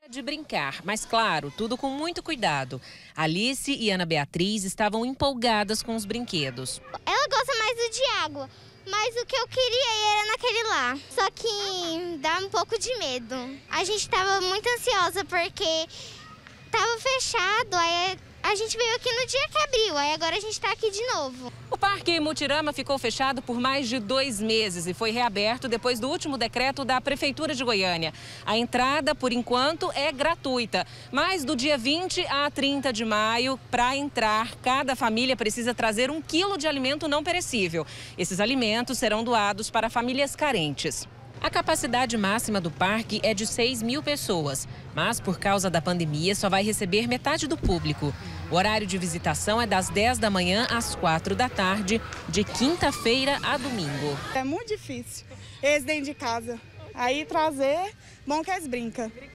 De brincar, mas claro, tudo com muito cuidado. Alice e Ana Beatriz estavam empolgadas com os brinquedos. Ela gosta mais do de água, mas o que eu queria era naquele lá. Só que dá um pouco de medo. A gente estava muito ansiosa porque estava fechado, aí a gente veio aqui no dia que abriu, aí agora a gente está aqui de novo. O Parque Mutirama ficou fechado por mais de 2 meses e foi reaberto depois do último decreto da Prefeitura de Goiânia. A entrada, por enquanto, é gratuita, mas do dia 20 a 30 de maio, para entrar, cada família precisa trazer 1 quilo de alimento não perecível. Esses alimentos serão doados para famílias carentes. A capacidade máxima do parque é de 6.000 pessoas, mas por causa da pandemia só vai receber metade do público. O horário de visitação é das 10 da manhã às 4 da tarde, de quinta-feira a domingo. É muito difícil, eles dentro de casa. Aí trazer, bom que eles brincam.